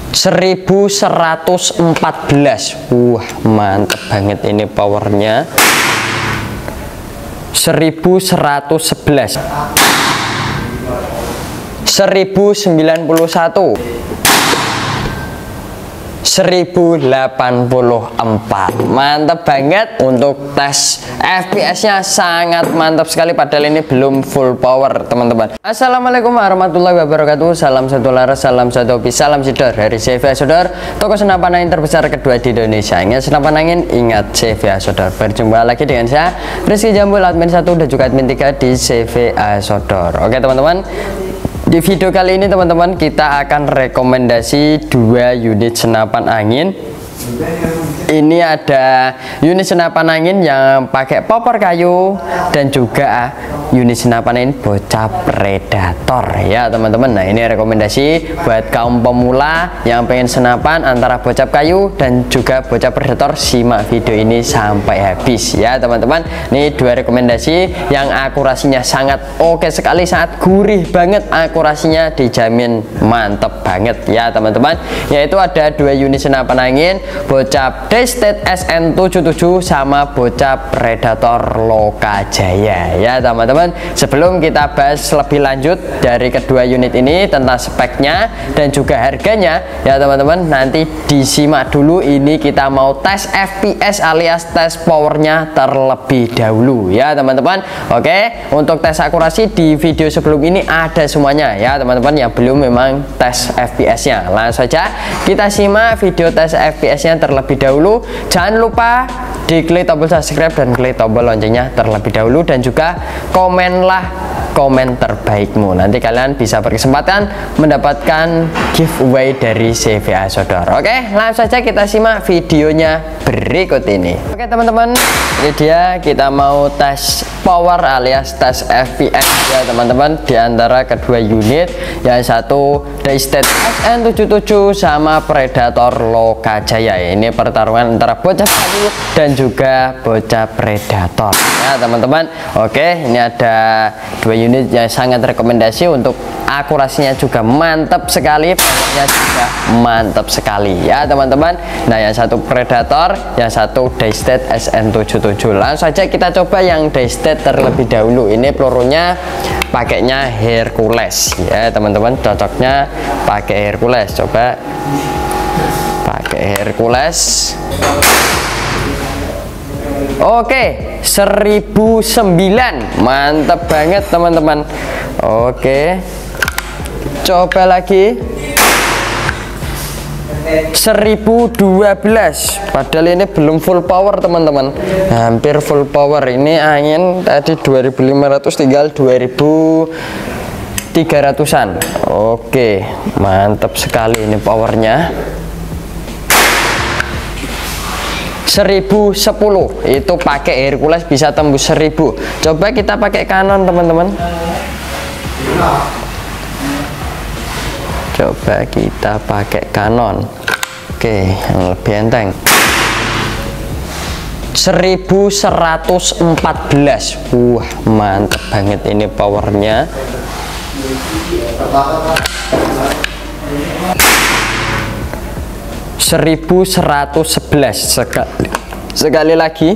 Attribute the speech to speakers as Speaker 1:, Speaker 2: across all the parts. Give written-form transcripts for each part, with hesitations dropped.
Speaker 1: 1114. Wah, mantep banget ini powernya. 1111. 1091. 1084. Mantap banget untuk tes FPS-nya, sangat mantap sekali, padahal ini belum full power teman-teman. Assalamualaikum warahmatullahi wabarakatuh. Salam satu laras, salam satu hobi, salam sidor dari CV Sodor, toko senapan angin terbesar kedua di Indonesia. Ingat senapan angin, ingat CV Sodor. Berjumpa lagi dengan saya Rizky Jambul, admin 1 dan juga admin 3 di CV Sodor. Oke teman-teman, di video kali ini teman-teman kita akan rekomendasi 2 unit senapan angin. Ini ada unit senapan angin yang pakai popor kayu dan juga unit senapan angin bocah predator ya teman-teman. Nah, ini rekomendasi buat kaum pemula yang pengen senapan antara bocah kayu dan juga bocah predator. Simak video ini sampai habis ya teman-teman. Ini 2 rekomendasi yang akurasinya sangat oke sekali, sangat gurih banget, akurasinya dijamin mantep banget ya teman-teman. Yaitu ada 2 unit senapan angin bocah Daystate SN77 sama bocah predator Lokajaya ya teman-teman. Sebelum kita bahas lebih lanjut dari kedua unit ini tentang speknya dan juga harganya ya teman-teman, nanti disimak dulu. Ini kita mau tes FPS alias tes powernya terlebih dahulu ya teman-teman. Oke, untuk tes akurasi di video sebelum ini ada semuanya ya teman-teman. Yang belum memang tes FPS-nya, langsung saja kita simak video tes FPS-nya terlebih dahulu. Jangan lupa diklik tombol subscribe dan klik tombol loncengnya terlebih dahulu, dan juga komenlah komen terbaikmu. Nanti kalian bisa berkesempatan mendapatkan giveaway dari CVA Sodor. Oke, langsung saja kita simak videonya berikut ini. Oke teman-teman, ini dia kita mau tes power alias tes FPS ya teman-teman, di antara kedua unit, yang satu Daystate SN77 sama Predator Lokajaya. Ini pertarungan antara bocah kayu dan juga bocah predator ya teman-teman. Oke, ini ada 2 unit yang sangat rekomendasi, untuk akurasinya juga mantap sekali, powernya juga mantap sekali ya teman-teman. Nah, yang satu predator, yang satu Daystate SN77. Langsung saja kita coba yang Daystate terlebih dahulu. Ini pelurunya pakainya Hercules ya teman-teman, cocoknya pakai Hercules. Coba pakai Hercules. Oke, 1009. Mantap banget teman-teman. Oke, coba lagi 1012. Padahal ini belum full power teman-teman, hampir full power. Ini angin tadi 2500, tinggal 2300-an. Oke, mantap sekali ini powernya. 1010 itu pakai Hercules bisa tembus 1000. Coba kita pakai Canon teman-teman. Coba kita pakai Canon. Oke, yang lebih enteng. 1114. Wah, mantap banget ini powernya. 1111. Sekali lagi.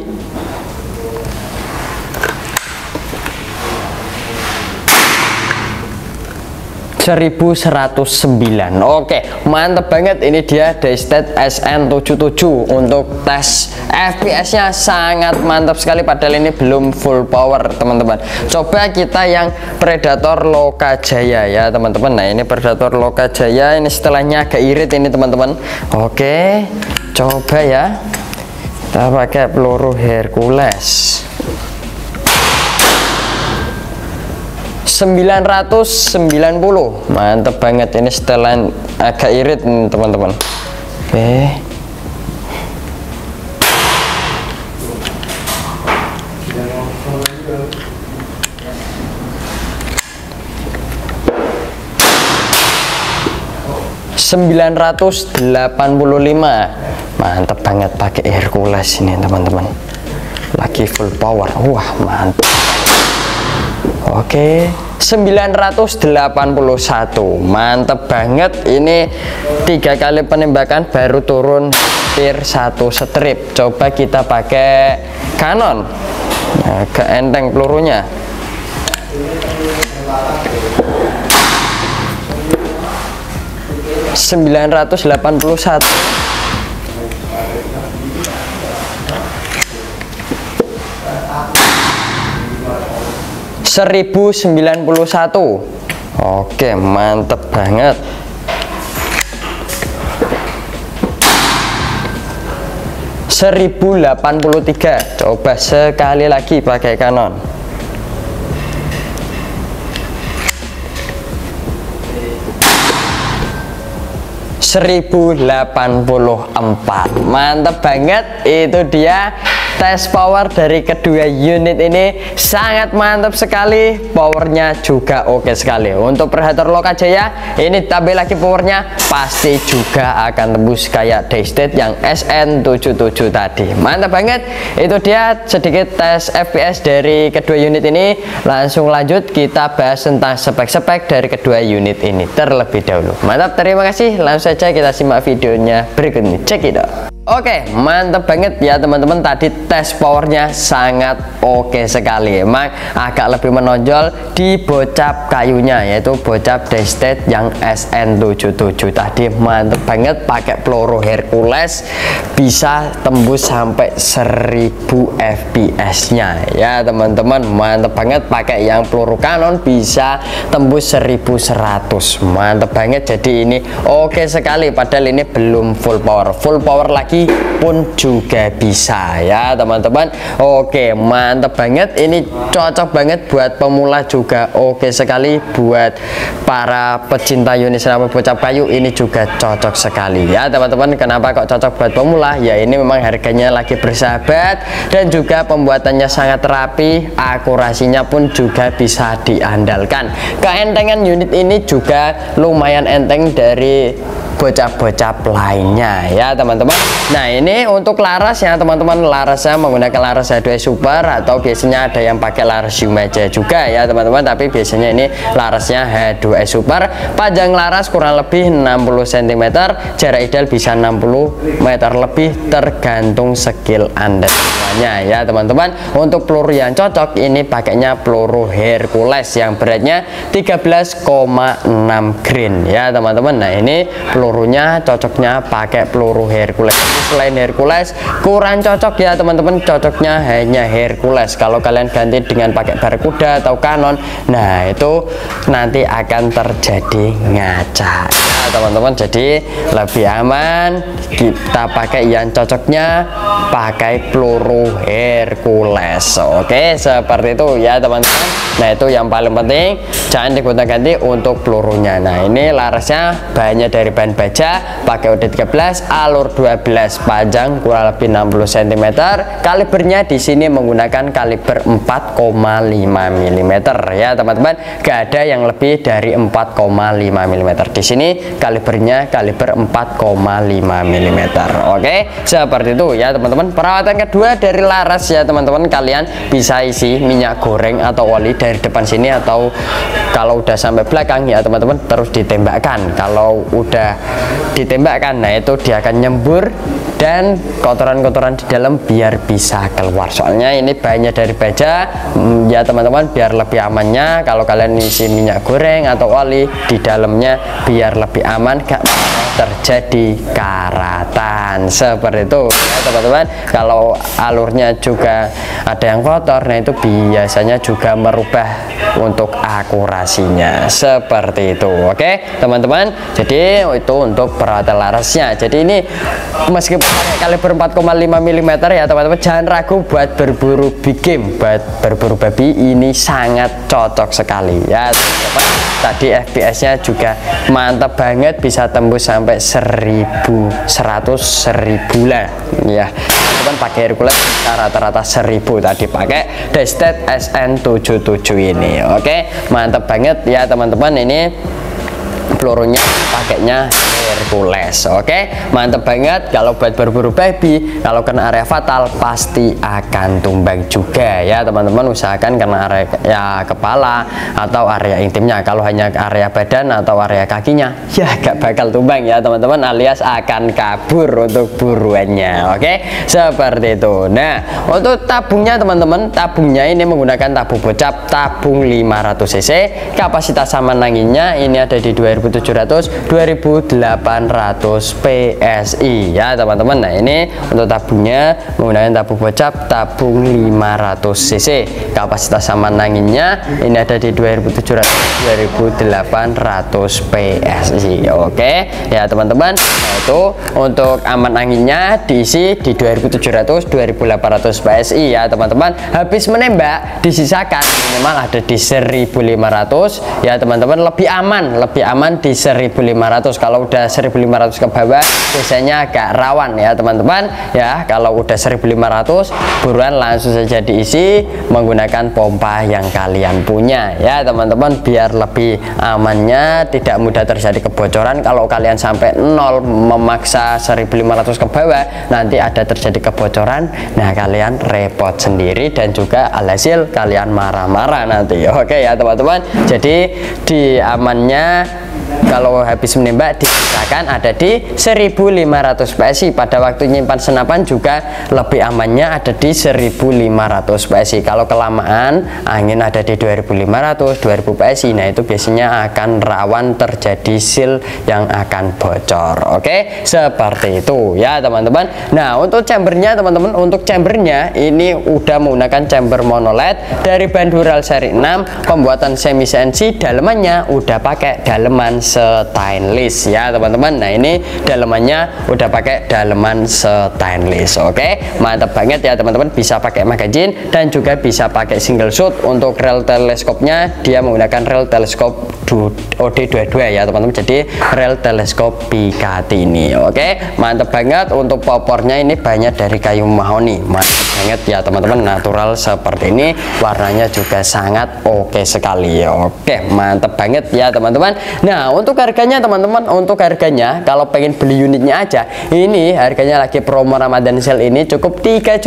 Speaker 1: 1109. Oke, mantep banget. Ini dia Daystate SN77. Untuk tes FPS-nya sangat mantap sekali, padahal ini belum full power teman-teman. Coba kita yang Predator Lokajaya ya teman-teman. Nah, ini Predator Lokajaya, ini setelahnya agak irit ini teman-teman. Oke, coba ya, kita pakai peluru Hercules. 990. Mantap banget, ini setelan agak irit teman-teman. Oke, 985. Mantap banget pakai Hercules ini teman-teman, lagi full power. Wah, mantap. Oke, 981. Mantep banget, ini 3 kali penembakan baru turun hampir 1 strip. Coba kita pakai Canon. Nah, agak enteng pelurunya. (981) 1091. Oke, mantep banget. 1083. Coba sekali lagi pakai Canon. 1084. Mantap banget, itu dia tes power dari kedua unit ini. Sangat mantap sekali, powernya juga oke sekali. Untuk Predator Lokajaya ini tambah lagi powernya, pasti juga akan tembus kayak Daystate yang SN77 tadi. Mantap banget, itu dia sedikit tes FPS dari kedua unit ini. Langsung lanjut kita bahas tentang spek-spek dari kedua unit ini terlebih dahulu. Mantap, terima kasih. Langsung saja kita simak videonya berikut ini, check it out. Oke, mantap banget ya teman-teman. Tadi tes powernya sangat oke sekali. Emang agak lebih menonjol di bocap kayunya, yaitu bocap Daystate yang SN77 tadi. Mantap banget, pakai peluru Hercules bisa tembus sampai 1000 fps nya ya teman-teman. Mantap banget, pakai yang peluru Canon bisa tembus 1100. Mantap banget, jadi ini oke sekali. Padahal ini belum full power lagi pun juga bisa ya teman-teman. Oke, mantap banget, ini cocok banget buat pemula juga oke sekali. Buat para pecinta unit senapan bocap kayu ini juga cocok sekali ya teman-teman. Kenapa kok cocok buat pemula? Ya ini memang harganya lagi bersahabat dan juga pembuatannya sangat rapi, akurasinya pun juga bisa diandalkan. Keentengan unit ini juga lumayan enteng dari bocap-bocap lainnya ya teman-teman. Nah, ini untuk laras ya teman-teman. Larasnya menggunakan laras H2 Super, atau biasanya ada yang pakai laras Yumeja juga ya teman-teman, tapi biasanya ini larasnya H2 Super. Panjang laras kurang lebih 60 cm, jarak ideal bisa 60 meter lebih, tergantung skill Anda semuanya ya teman-teman. Untuk peluru yang cocok ini pakainya peluru Hercules yang beratnya 13,6 grain ya teman-teman. Nah, ini pelurunya cocoknya pakai peluru Hercules. Selain Hercules kurang cocok ya teman-teman, cocoknya hanya Hercules. Kalau kalian ganti dengan pakai Barracuda atau Canon, nah itu nanti akan terjadi ngaca ya teman-teman. Jadi lebih aman kita pakai yang cocoknya pakai peluru Hercules. Oke, seperti itu ya teman-teman. Nah, itu yang paling penting, jangan digonta-ganti untuk pelurunya. Nah, ini larasnya bahannya dari bahan baja, pakai UD13 alur 12, panjang kurang lebih 60 cm. Kalibernya di sini menggunakan kaliber 4,5 mm ya teman-teman. Gak ada yang lebih dari 4,5 mm. Di sini kalibernya kaliber 4,5 mm. Oke, seperti itu ya teman-teman. Perawatan kedua dari laras ya teman-teman, kalian bisa isi minyak goreng atau oli dari depan sini, atau kalau udah sampai belakang ya teman-teman terus ditembakkan. Kalau udah ditembakkan, nah itu dia akan nyembur dan kotoran-kotoran di dalam biar bisa keluar. Soalnya ini bahannya dari baja ya teman-teman, biar lebih amannya kalau kalian isi minyak goreng atau oli di dalamnya, biar lebih aman, gak terjadi karatan seperti itu ya teman-teman. Kalau alurnya juga ada yang kotor, nah itu biasanya juga merubah untuk akurasinya seperti itu. Oke teman-teman, jadi itu untuk perawatan larasnya. Jadi ini meskipun kaliber 4,5 mm ya teman-teman, jangan ragu buat berburu big game, buat berburu babi, ini sangat cocok sekali ya teman-teman. Tadi FPS-nya juga mantap banget, bisa tembus sampai 1100, 1000 lah ya teman-teman. Pakai Hercules rata-rata 1000 tadi pakai Daystate SN77 ini. Oke, mantap banget ya teman-teman. Ini pelurunya pakainya Hercules. Oke, mantep banget. Kalau buat berburu baby, kalau kena area fatal pasti akan tumbang juga ya teman-teman. Usahakan kena area kepala atau area intimnya. Kalau hanya area badan atau area kakinya, ya gak bakal tumbang ya teman-teman, alias akan kabur untuk buruannya. Oke, seperti itu. Nah, untuk tabungnya teman-teman, tabungnya ini menggunakan tabung bocap, tabung 500 cc. Kapasitas saman anginnya ini ada di 2700 2800 PSI ya teman-teman. Nah, ini untuk tabungnya menggunakan tabung bocap, tabung 500 cc. Kapasitas saman anginnya ini ada di 2700 2800 PSI. Oke ya teman-teman. Nah, itu untuk aman anginnya diisi di 2700 2800 PSI ya teman-teman. Habis menembak disisakan minimal ada di 1500 ya teman-teman. Lebih aman di 1500. Kalau udah 1500 ke bawah biasanya agak rawan ya teman-teman ya. Kalau udah 1500 buruan langsung saja diisi menggunakan pompa yang kalian punya ya teman-teman, biar lebih amannya, tidak mudah terjadi kebocoran. Kalau kalian sampai 0 memaksa 1500 ke bawah, nanti ada terjadi kebocoran, nah kalian repot sendiri dan juga alhasil kalian marah-marah nanti. Oke ya teman-teman. Jadi di amannya kalau habis menembak disisakan ada di 1500 PSI. Pada waktu nyimpan senapan juga lebih amannya ada di 1500 PSI. Kalau kelamaan angin ada di 2500 2000 PSI, nah itu biasanya akan rawan terjadi seal yang akan bocor. Oke, seperti itu ya teman-teman. Nah, untuk chambernya teman-teman, untuk chambernya ini udah menggunakan chamber monoled dari Bandural seri 6, pembuatan semi CNC. Dalemannya udah pakai daleman stainless ya teman-teman. Nah, ini dalemannya udah pakai daleman stainless. Oke, mantap banget ya teman-teman. Bisa pakai magazine dan juga bisa pakai single shot. Untuk rel teleskopnya dia menggunakan rel teleskop OD22 ya teman-teman. Jadi rel teleskop Picatinny. Oke, mantap banget. Untuk popornya ini banyak dari kayu mahoni. Mantap banget ya teman-teman, natural seperti ini, warnanya juga sangat oke sekali. Oke, mantap banget ya teman-teman. Nah, untuk harganya teman-teman, untuk harganya kalau pengen beli unitnya aja, ini harganya lagi promo Ramadan sale ini cukup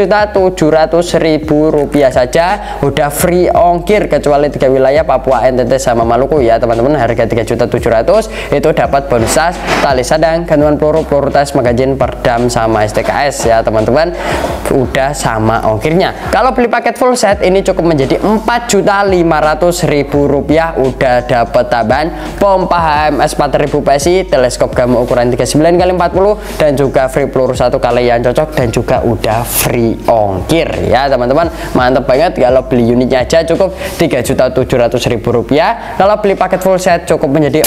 Speaker 1: Rp3.700.000 saja, udah free ongkir kecuali 3 wilayah Papua, NTT sama Maluku ya teman-teman. Harga 3.700.000 itu dapat bonus tas, tali sadang, gantungan peluru, peluru tas, magazin, perdam sama STKS ya teman-teman. Udah sama ongkirnya. Kalau beli paket full set ini cukup menjadi Rp4.500.000, udah dapat tambahan pompa HMS 4000 PSI, teleskop gamma ukuran 39x40 dan juga free peluru 1 kalian cocok, dan juga udah free ongkir ya teman-teman. Mantap banget. Kalau beli unitnya aja cukup Rp3.700.000. Kalau beli paket full set cukup menjadi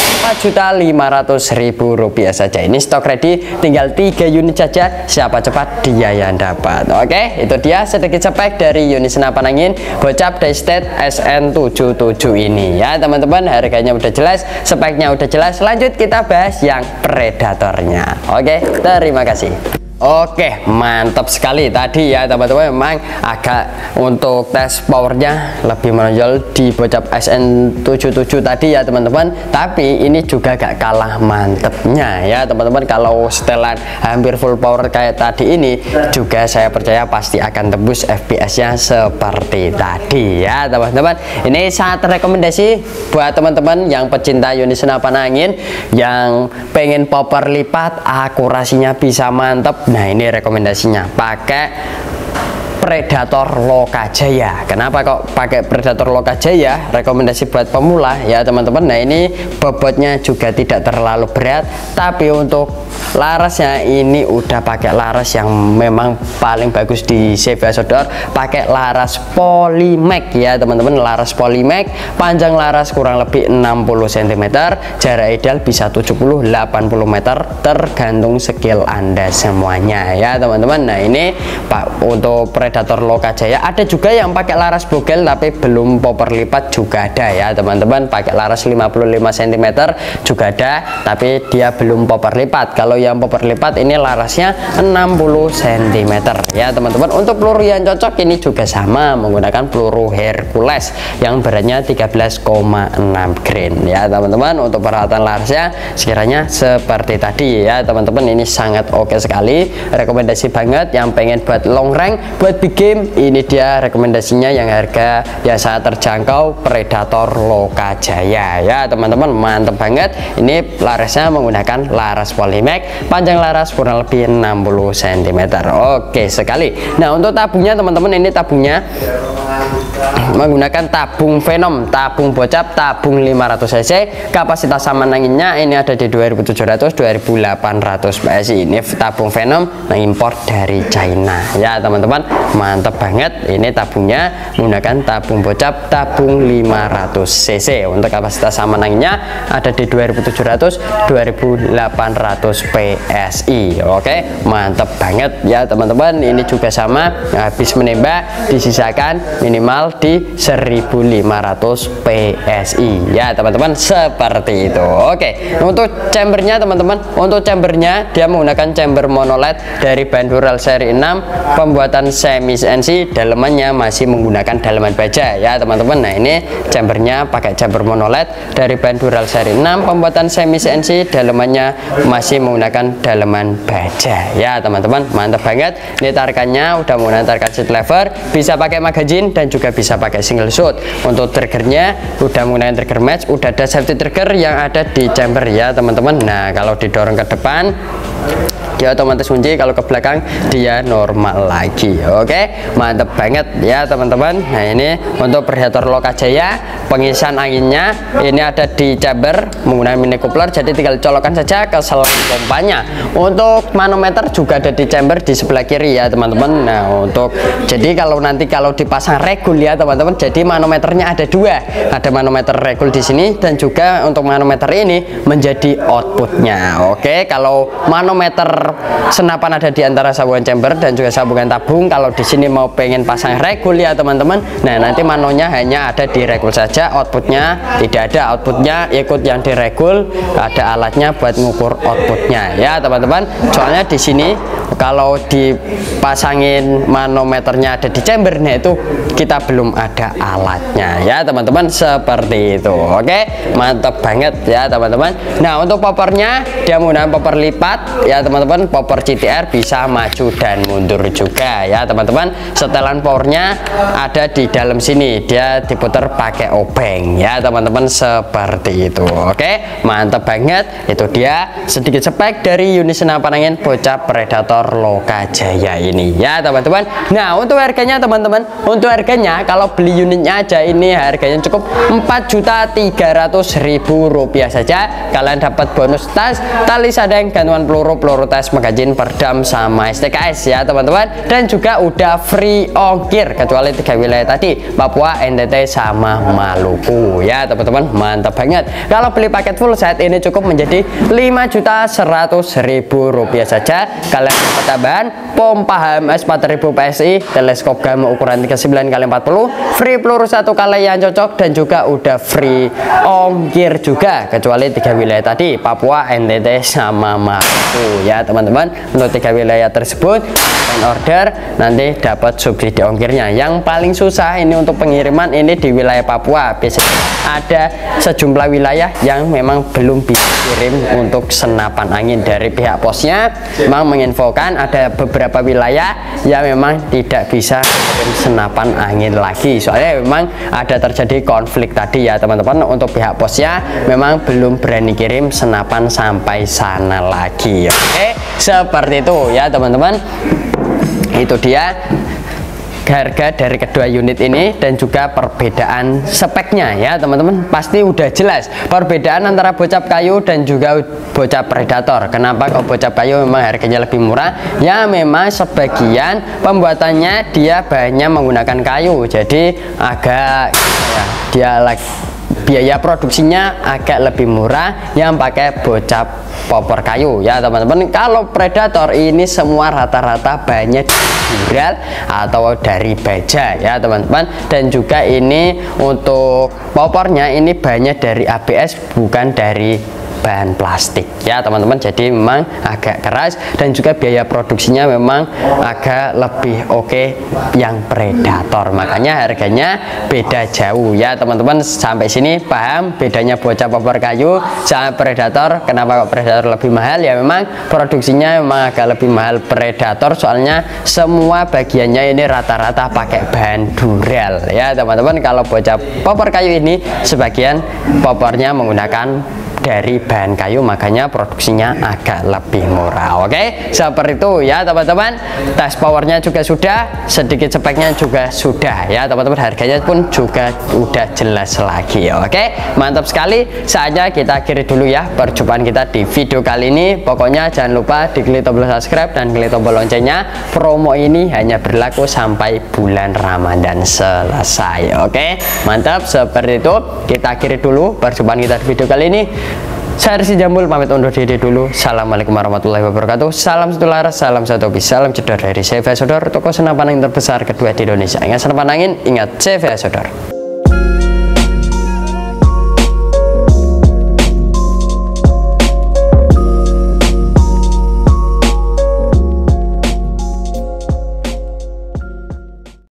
Speaker 1: Rp4.500.000 saja. Ini stok ready, tinggal 3 unit saja, siapa cepat dia yang dapat. Oke, itu dia sedikit spek dari unit senapan angin bocap Daystate SN77 ini ya teman-teman. Harganya udah jelas, speknya udah jelas. Lanjut kita bahas yang predatornya. Oke, terima kasih. Oke, mantap sekali tadi ya teman-teman. Memang agak untuk tes powernya lebih menonjol di bocap SN77 tadi ya teman-teman, tapi ini juga gak kalah mantepnya ya teman-teman. Kalau setelan hampir full power kayak tadi ini juga saya percaya pasti akan tembus FPS nya seperti tadi ya teman-teman. Ini sangat rekomendasi buat teman-teman yang pecinta unit senapan angin, yang pengen power lipat, akurasinya bisa mantep. Nah, ini rekomendasinya pakai Predator Lokajaya. Kenapa kok pakai Predator Lokajaya? Rekomendasi buat pemula ya teman-teman. Nah, ini bobotnya juga tidak terlalu berat, tapi untuk larasnya ini udah pakai laras yang memang paling bagus di CV Outdoor, pakai laras Polymac ya teman-teman. Laras Polymac, panjang laras kurang lebih 60 cm, jarak ideal bisa 70-80 meter tergantung skill Anda semuanya ya teman-teman. Nah, ini Pak untuk Predator Predator Lokajaya. Ada juga yang pakai laras bogel tapi belum popor lipat juga ada ya teman-teman, pakai laras 55 cm juga ada tapi dia belum popor lipat. Kalau yang popor lipat ini larasnya 60 cm ya teman-teman. Untuk peluru yang cocok ini juga sama, menggunakan peluru Hercules yang beratnya 13,6 grain ya teman-teman. Untuk peralatan larasnya sekiranya seperti tadi ya teman-teman, ini sangat oke sekali, rekomendasi banget yang pengen buat long rank, buat big game. Ini dia rekomendasinya yang harga yang sangat terjangkau, Predator Lokajaya ya teman-teman, mantep banget. Ini larasnya menggunakan laras Polymax, panjang laras kurang lebih 60 cm. Oke sekali. Nah untuk tabungnya teman-teman, ini tabungnya menggunakan tabung Venom, tabung bocap, tabung 500 cc. Kapasitas saman anginnya ini ada di 2700 2800 PSI. Ini tabung Venom yang impor dari China ya teman-teman, mantap banget. Ini tabungnya menggunakan tabung bocap, tabung 500 cc. Untuk kapasitas saman anginnya ada di 2700 2800 PSI. Oke, mantap banget ya teman-teman. Ini juga sama, habis menembak disisakan minimal di 1500 PSI ya teman-teman, seperti itu. Oke, untuk chambernya teman-teman, untuk chambernya dia menggunakan chamber monoled dari Bandural seri 6, pembuatan semi CNC, dalemannya masih menggunakan daleman baja ya teman-teman. Nah ini chambernya pakai chamber monoled dari Bandural seri 6, pembuatan semi CNC, dalemannya masih menggunakan daleman baja ya teman-teman, mantap banget. Ini tarikannya udah menggunakan tarikan seat lever, bisa pakai magazine dan juga bisa pakai single shot. Untuk triggernya udah menggunakan trigger match, udah ada safety trigger yang ada di chamber ya teman-teman. Nah kalau didorong ke depan dia otomatis kunci, kalau ke belakang dia normal lagi. Oke, mantep banget ya teman-teman. Nah ini untuk Predator Lokajaya, pengisian anginnya ini ada di chamber menggunakan mini coupler, jadi tinggal colokan saja ke selang pompanya. Untuk manometer juga ada di chamber di sebelah kiri ya teman-teman. Nah untuk jadi kalau nanti kalau dipasang regul ya teman-teman, jadi manometernya ada dua, ada manometer regul di sini dan juga untuk manometer ini menjadi outputnya. Oke, kalau manometer senapan ada di antara sambungan chamber dan juga sambungan tabung. Kalau di sini mau pengen pasang regul ya teman-teman, nah nanti manonya hanya ada di regul saja, outputnya tidak ada, outputnya ikut yang di regul, ada alatnya buat ngukur outputnya ya teman-teman. Soalnya di sini kalau dipasangin manometernya ada di chamber, nah itu kita belum ada alatnya ya teman-teman, seperti itu. Oke, mantap banget ya teman-teman. Nah untuk popornya dia menggunakan popor lipat ya teman-teman, popor CTR bisa maju dan mundur juga ya teman-teman. Setelan powernya ada di dalam sini, dia diputar pakai obeng ya teman-teman, seperti itu. Oke, mantap banget. Itu dia sedikit spek dari unit senapan angin bocah Predator Lokajaya ini ya teman-teman. Nah untuk harganya teman-teman, untuk harganya kalau beli unitnya aja ini harganya cukup Rp4.300.000 saja. Kalian dapat bonus tas, tali sadang, gantungan peluru, peluru tes, magazin, perdam, sama STKS ya teman-teman. Dan juga udah free ongkir kecuali 3 wilayah tadi, Papua, NTT, sama Maluku ya teman-teman, mantap banget. Kalau beli paket full set ini cukup menjadi Rp5.100.000 saja. Kalian dapat tambahan pompa HMS 4000 PSI, teleskop gamma ukuran 39x40, free peluru 1 kali yang cocok, dan juga udah free ongkir juga kecuali 3 wilayah tadi, Papua, NTT, sama Maluku ya teman-teman. Untuk 3 wilayah tersebut order nanti dapat subsidi ongkirnya. Yang paling susah ini untuk pengiriman ini di wilayah Papua, biasanya ada sejumlah wilayah yang memang belum bisa kirim untuk senapan angin. Dari pihak posnya memang menginfokan ada beberapa wilayah yang memang tidak bisa kirim senapan angin lagi, soalnya memang ada terjadi konflik tadi ya teman-teman. Untuk pihak posnya memang belum berani kirim senapan sampai sana lagi. Oke, seperti itu ya teman-teman. Itu dia harga dari kedua unit ini dan juga perbedaan speknya ya teman-teman. Pasti udah jelas perbedaan antara bocap kayu dan juga bocap Predator. Kenapa kok bocap kayu memang harganya lebih murah? Ya memang sebagian pembuatannya dia bahannya menggunakan kayu, jadi agak ya, dia biaya produksinya agak lebih murah yang pakai bocap popor kayu ya teman-teman. Kalau Predator ini semua rata-rata bahannya dural atau dari baja ya teman-teman, dan juga ini untuk popornya ini bahannya dari ABS bukan dari bahan plastik ya teman-teman, jadi memang agak keras dan juga biaya produksinya memang agak lebih oke yang Predator, makanya harganya beda jauh ya teman-teman. Sampai sini paham bedanya bocah popor kayu sama Predator, kenapa kok Predator lebih mahal? Ya memang produksinya memang agak lebih mahal Predator, soalnya semua bagiannya ini rata-rata pakai bahan dural ya teman-teman. Kalau bocah popor kayu ini sebagian popornya menggunakan dari bahan kayu, makanya produksinya agak lebih murah. Oke, seperti itu ya teman-teman. Tes powernya juga sudah, sedikit speknya juga sudah ya teman-teman, harganya pun juga udah jelas lagi. Oke, mantap sekali. Saatnya kita akhiri dulu ya perjumpaan kita di video kali ini. Pokoknya jangan lupa diklik tombol subscribe dan klik tombol loncengnya. Promo ini hanya berlaku sampai bulan Ramadan selesai. Oke, mantap. Seperti itu kita akhiri dulu perjumpaan kita di video kali ini. Saya Rizky Jambul pamit undur diri dulu. Assalamualaikum warahmatullahi wabarakatuh. Salam satu laras, salam satu hobi, salam jedor dari CV Sodor, toko senapan angin terbesar kedua di Indonesia. Ingat senapan angin, ingat CV Sodor.